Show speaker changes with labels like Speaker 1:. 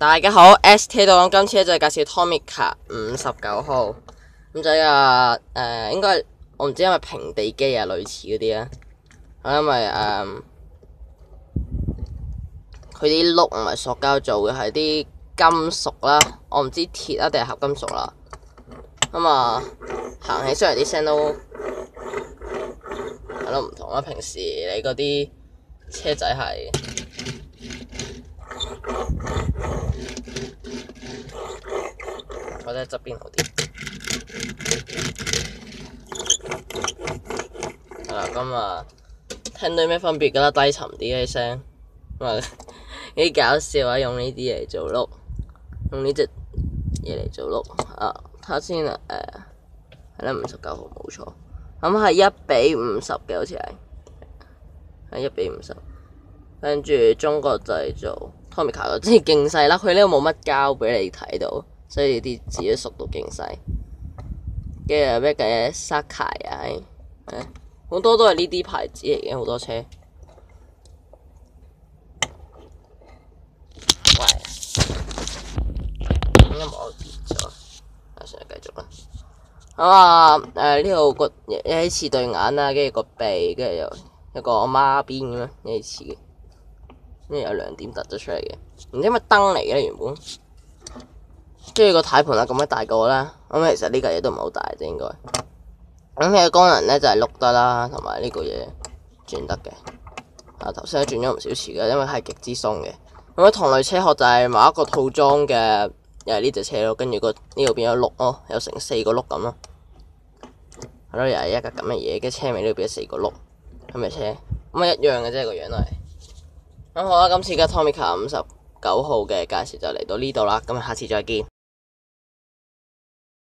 Speaker 1: 大家好，ST 到今次咧就係介紹 Tomica 59號，咁就應該我唔知因為平地機啊類似嗰啲啊，因為佢啲轆唔係塑膠做嘅，係啲金屬啦，我唔知鐵啊定係合金屬啦，行起上嚟啲聲都係咯唔同啦，平時你嗰啲車仔係。我覺得側邊好啲。係啦，咁聽到咩分別？覺得低沉啲嘅聲，幾搞笑啊！用呢啲嚟做轆，用呢隻嘢嚟做轆。睇下先啊，係啦，59號冇錯。咁係1:50嘅，好似係1:50。跟住中國製造 Tomica 嗰支勁細啦，佢呢度冇乜膠俾你睇到。所以啲字都縮到勁細，跟住咩嘅Sakai啊，好多都係呢啲牌子嚟嘅，好多車。喂，音樂我跌咗，算啦，繼續啦。呢度個有啲似對眼啦，跟住個鼻，跟住又有個孖邊咁樣，有啲似嘅，跟住有兩點突咗出嚟嘅，唔知乜燈嚟嘅原本。跟住個軚盤咁樣大個啦，咁其實呢個嘢都唔係好大啫，應該。咁佢嘅功能咧就係碌得啦，同埋呢個嘢轉得嘅。頭先都轉咗唔少次嘅，因為係極之鬆嘅。咁同類車殼就係某一個套裝嘅，又係呢隻車咯。跟住呢度變咗轆咯，有成4個轆咁咯。係咯，又係一架咁嘅嘢，跟住車尾呢度變咗4個轆咁嘅車，咁一樣嘅啫，個樣都係。咁好啦，今次嘅 Tomica 59號嘅介紹就嚟到呢度啦，咁下次再見。